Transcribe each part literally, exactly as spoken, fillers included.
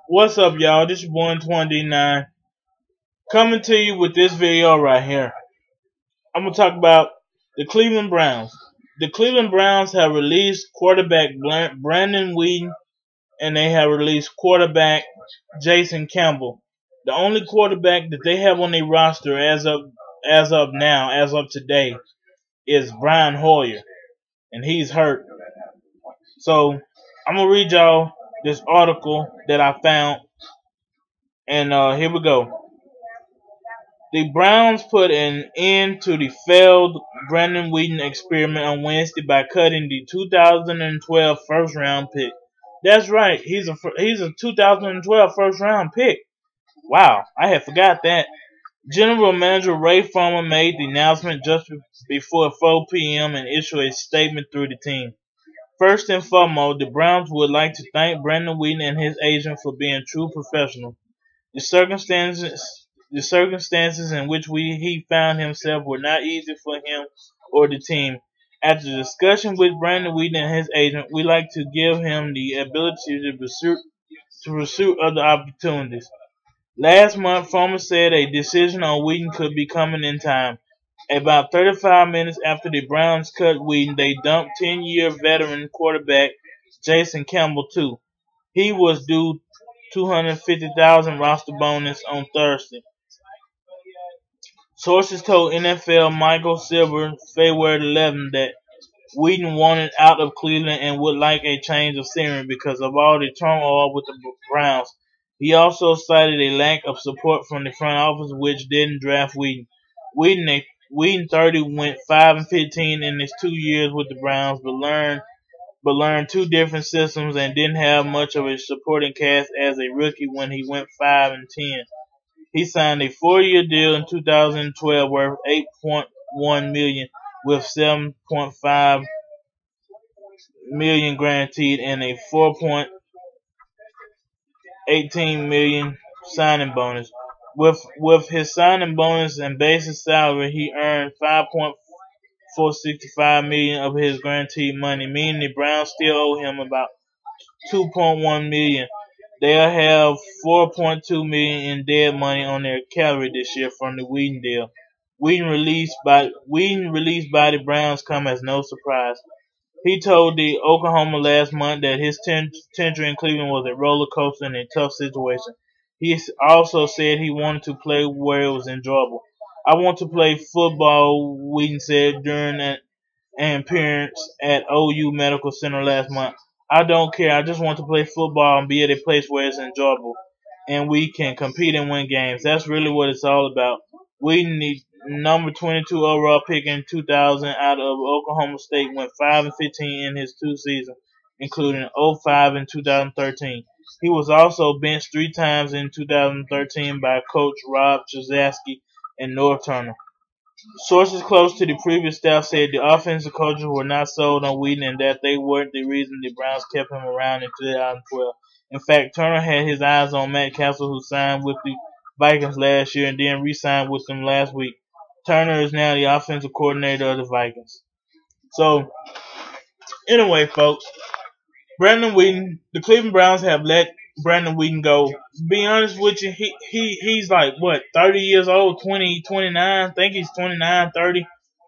What's up, y'all? This is one twenty-nine coming to you with this video right here. I'm gonna talk about the Cleveland Browns. The Cleveland Browns have released quarterback Brandon Weeden, and they have released quarterback Jason Campbell. The only quarterback that they have on their roster as of as of now, as of today, is Brian Hoyer, and he's hurt. So I'm gonna read y'all this article that I found, and uh, here we go. The Browns put an end to the failed Brandon Weeden experiment on Wednesday by cutting the two thousand twelve first round pick. That's right, he's a he's a two thousand twelve first round pick. Wow, I had forgot that. General Manager Ray Farmer made the announcement just before four p m and issued a statement through the team. First and foremost, the Browns would like to thank Brandon Weeden and his agent for being true professionals. The circumstances The circumstances in which we, he found himself were not easy for him or the team. After discussion with Brandon Weeden and his agent, we like to give him the ability to pursue, to pursue other opportunities. Last month, Farmer said a decision on Weeden could be coming in time. About thirty-five minutes after the Browns cut Weeden, they dumped ten-year veteran quarterback Jason Campbell too. He was due two hundred fifty thousand dollars roster bonus on Thursday. Sources told N F L Michael Silver February eleventh that Weeden wanted out of Cleveland and would like a change of scenery because of all the turmoil with the Browns. He also cited a lack of support from the front office, which didn't draft Weeden. Weeden, Weeden thirty, went five and fifteen in his two years with the Browns, but learned but learned two different systems and didn't have much of a supporting cast as a rookie when he went five and ten. He signed a four-year deal in two thousand twelve worth eight point one million dollars with seven point five million dollars guaranteed and a four point one eight million dollars signing bonus. With with his signing bonus and basic salary, he earned five point four six five million dollars of his guaranteed money, meaning the Browns still owe him about two point one million dollars. They'll have four point two million dollars in dead money on their salary this year from the Weeden deal. Weeden released by Weeden released by the Browns come as no surprise. He told the Oklahoma last month that his ten- tenure in Cleveland was a roller coaster and a tough situation. He also said he wanted to play where it was enjoyable. I want to play football, Weeden said during an, an appearance at O U Medical Center last month. I don't care. I just want to play football and be at a place where it's enjoyable and we can compete and win games. That's really what it's all about. Weeden, the number twenty-two overall pick in two thousand out of Oklahoma State, went five and fifteen in his two seasons, including oh five in two thousand thirteen. He was also benched three times in two thousand thirteen by coach Rob Chazowski and North Turner. Sources close to the previous staff said the offensive coaches were not sold on Weeden and that they weren't the reason the Browns kept him around in two thousand twelve. In fact, Turner had his eyes on Matt Castle, who signed with the Vikings last year and then re-signed with them last week. Turner is now the offensive coordinator of the Vikings. So, anyway, folks, Brandon Weeden, the Cleveland Browns have let Brandon Weeden go. To be honest with you, he, he he's like, what, thirty years old, twenty, twenty-nine, I think he's twenty-nine, thirty.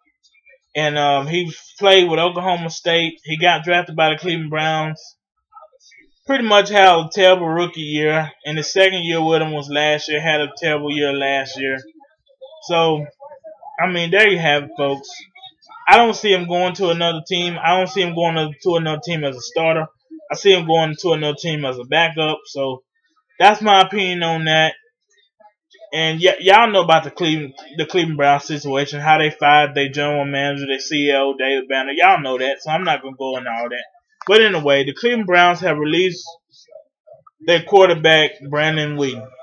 And um, he played with Oklahoma State. He got drafted by the Cleveland Browns. Pretty much had a terrible rookie year. And the second year with him was last year. Had a terrible year last year. So, I mean, there you have it, folks. I don't see him going to another team. I don't see him going to, to another team as a starter. I see him going to another team as a backup. So that's my opinion on that. And y- y'all know about the Cleveland, the Cleveland Browns situation, how they fired their general manager, their C E O, David Banner. Y'all know that, so I'm not going to go into all that. But anyway, the Cleveland Browns have released their quarterback, Brandon Weeden.